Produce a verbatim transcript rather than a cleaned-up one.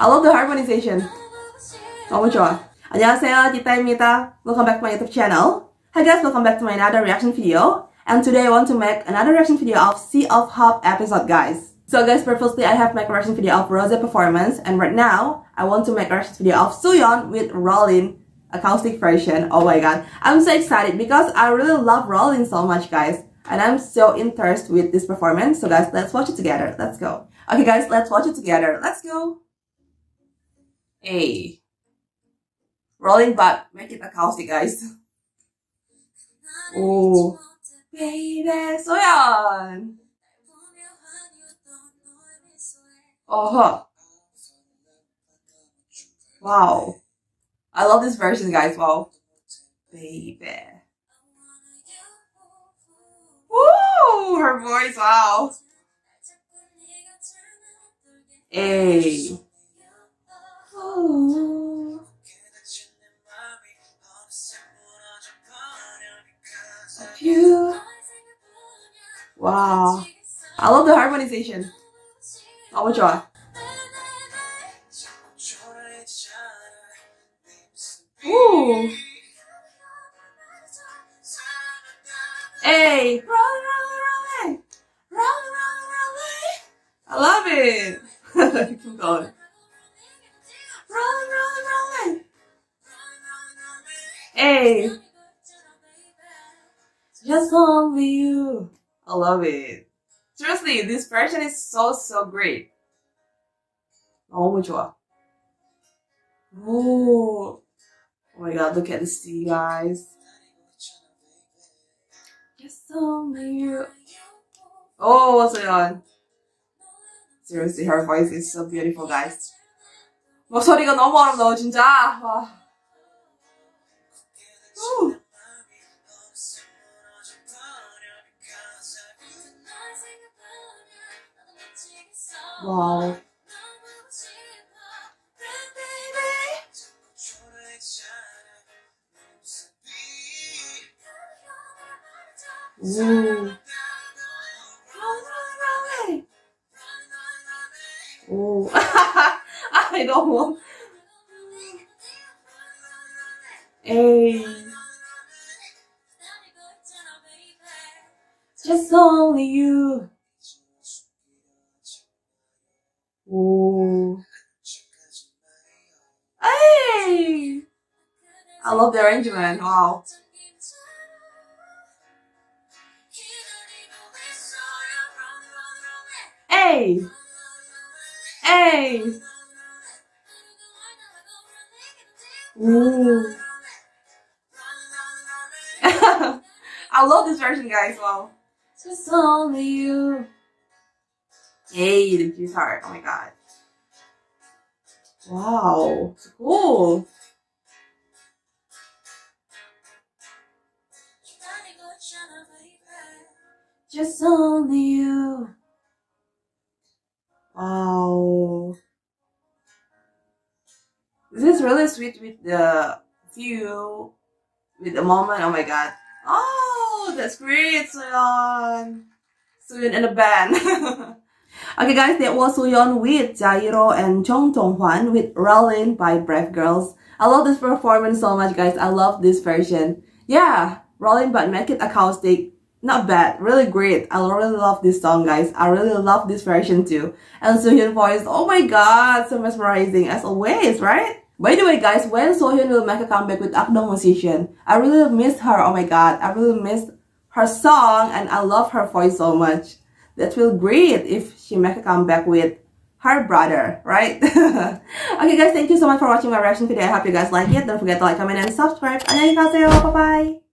I love the harmonization. 너무 좋아. 안녕하세요, Tita입니다. Welcome back to my YouTube channel. Hi guys, welcome back to my another reaction video. And today I want to make another reaction video of Sea of Hope episode, guys. So guys, previously I have made a reaction video of Rose performance, and right now I want to make a reaction video of Suyeon with Rollin acoustic version. Oh my god, I'm so excited because I really love Rollin so much, guys. And I'm so interested with this performance. So guys, let's watch it together. Let's go. Okay guys, let's watch it together. Let's go. Hey. Rollin, but make it acoustic, guys. Oh. Baby, Suyeon. Oh. Wow. I love this version, guys. Wow. Baby. Woo! Her voice, wow. Hey. Ooh. You. Wow. I love the harmonization. 너무 좋아. Ooh. Hey. Roll, roll, roll, roll, roll, roll. I love it. Keep going. Roll, roll, roll. Hey. Just only you. I love it. Seriously, this version is so, so great. 너무 좋아. Ooh. Oh my god, look at the sea, guys. Just only you. Oh, what's going on? Seriously, her voice is so beautiful, guys. 목소리가 너무 아름다워, 진짜. 와. Ooh. Wow. Ooh. Ooh. I don't want. Hey. Just only you. Ooh. Hey. I love the arrangement. Wow. Hey. Hey. Ooh. I love this version, guys. Wow. Just only you. Hey, the guitar. Oh my god. Wow. So cool. Just only you. Wow. This is really sweet with the view, with the moment. Oh my god. Oh, that's great, Suyeon. Suyeon and the band. Okay guys, that was Suyeon with Jairo and Jung Dong-hwan with Rollin by Brave Girls. I love this performance so much, guys. I love this version. Yeah, Rollin but make it acoustic. Not bad, really great. I really love this song, guys. I really love this version too. And Suyeon's voice, oh my god, so mesmerizing as always, right? By the way, guys, when Suyeon will make a comeback with Akdong Musician, I really miss her. Oh my god, I really miss her song, and I love her voice so much. That will great if she make a comeback with her brother, right? Okay guys, thank you so much for watching my reaction video. I hope you guys like it. Don't forget to like, comment, and subscribe. 안녕히 가세요. Bye bye.